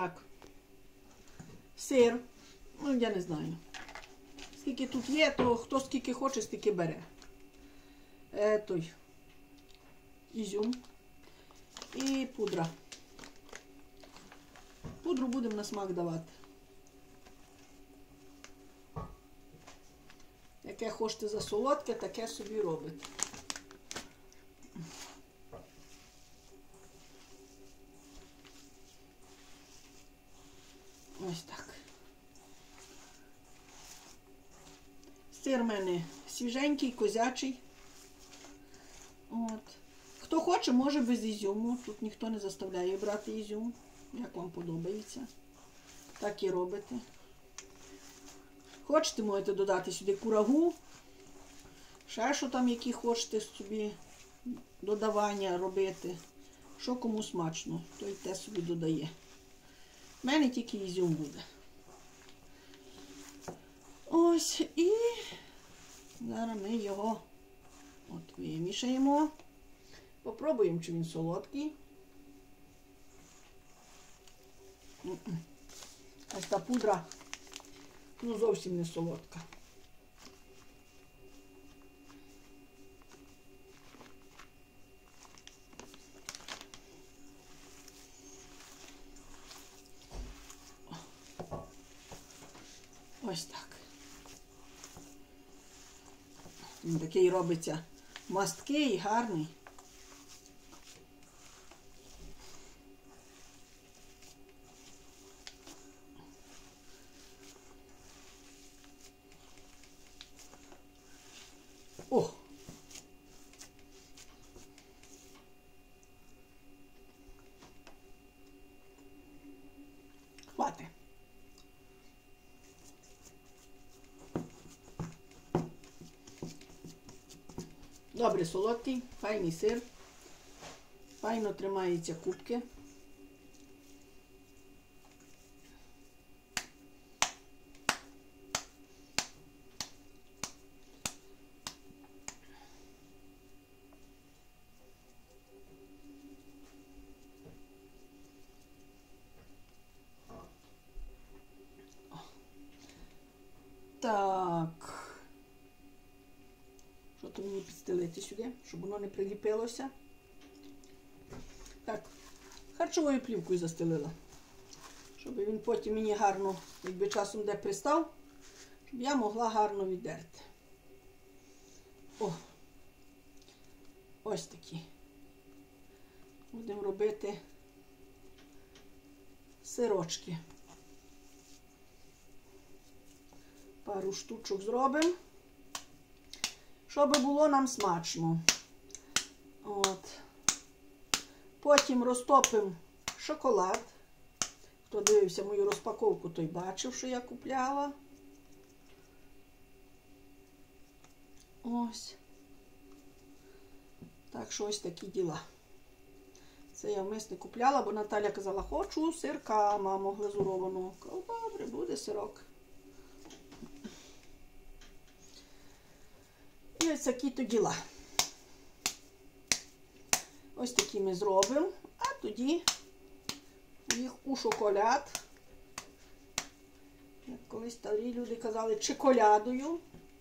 Так. Сир. Ну, я не знаю. Скільки тут є, то хто скільки хоче, стільки бере. Той. Ізюм. І пудра. Пудру будемо на смак давати. Яке хочете за солодке, таке собі робите. Ось так. Сир в мене свіженький, козячий. От. Хто хоче, може без ізюму. Тут ніхто не заставляє брати ізюм. Як вам подобається. Так і робите. Хочете, можете додати сюди курагу. Ще що там, які хочете собі додавання робити. Що кому смачно, той те собі додає. У мене тільки ізюм буде. Ось, і зараз ми його от вимішаємо. Попробуємо, чи він солодкий. Ось та пудра, ну, зовсім не солодка. Ось так. Він такий робиться масткий, гарний. О! Хватить. Добре, солодкий, файний сир. Файно тримаються кубки. Так. Що то мені підстелити сюди, щоб воно не приліпилося. Так, харчовою плівкою застелила. Щоб він потім мені гарно, якби часом де пристав, щоб я могла гарно віддерти. О! Ось такі. Будемо робити сирочки. Пару штучок зробимо, щоб було нам смачно. От. Потім розтопимо шоколад. Хто дивився мою розпаковку, той бачив, що я купляла. Ось. Так що ось такі діла. Це я вмисне купляла, бо Наталя казала, хочу сирка, мамо, глазурованого. Кажу, добре, буде сирок. І ось такі-то діла. Ось такі ми зробимо, а тоді їх у шоколад. Як колись старі люди казали, чоколядою.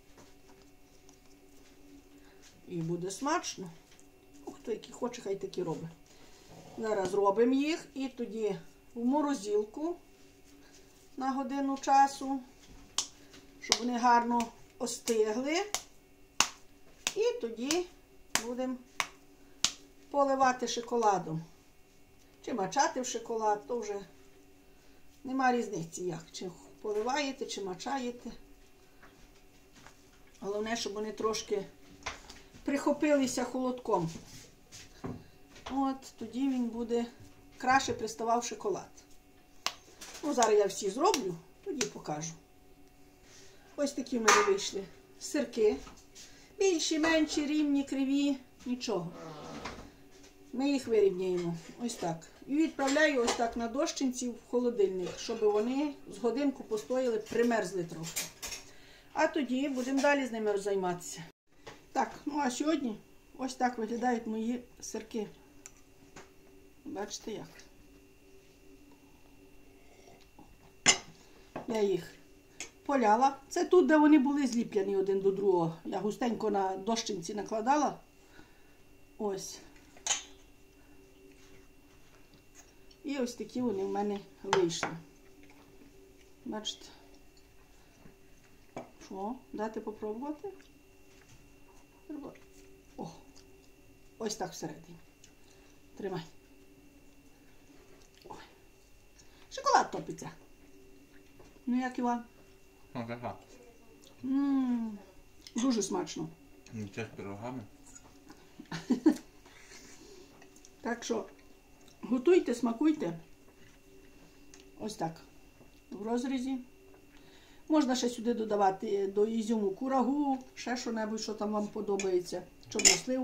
І буде смачно. Хто який хоче, хай такі робить. Зараз робимо їх і тоді в морозилку на годину часу, щоб вони гарно остигли. І тоді будемо поливати шоколадом. Чи мачати в шоколад, то вже нема різниці як. Чи поливаєте, чи мачаєте. Головне, щоб вони трошки прихопилися холодком. От, тоді він буде краще приставав шоколад. Ну, зараз я всі зроблю, тоді покажу. Ось такі в мене вийшли сирки. Більші, менші, рівні, криві, нічого. Ми їх вирівняємо. Ось так. І відправляю ось так на дощинці в холодильник, щоб вони з годинку постояли, примерзли трохи. А тоді будемо далі з ними займатися. Так, ну а сьогодні ось так виглядають мої сирки. Бачите як? Я їх поляла. Це тут, де вони були зліплені один до другого. Я густенько на дощинці накладала. Ось. І ось такі вони в мене вийшли. Бачите? Що? Дати попробувати? О! Ось так всередині. Тримай. Ой. Шоколад топиться. Ну як, Іван? Ага. Дуже смачно. Нічого з пирогами. Так що готуйте, смакуйте. Ось так. В розрізі. Можна ще сюди додавати до ізюму курагу, ще що-небудь, що там вам подобається. Чорнослив.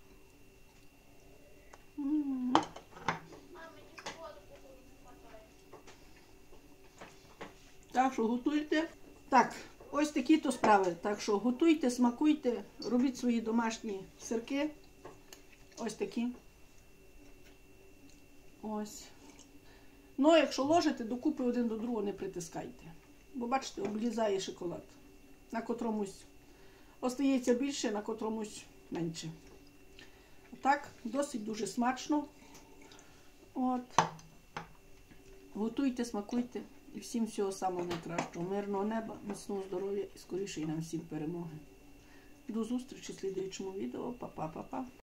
Так що готуйте. Так, ось такі то справи. Так що готуйте, смакуйте, робіть свої домашні сирки. Ось такі. Ось. Ну, якщо ложите, докупи один до другого не притискайте. Бо, бачите, облізає шоколад. На котромусь остається більше, на котромусь менше. Так, досить дуже смачно. От. Готуйте, смакуйте. І всім всього самого найкращого. Мирного неба, міцного здоров'я і скоріше нам всім перемоги. До зустрічі в слідуючому відео. Па-па-па-па.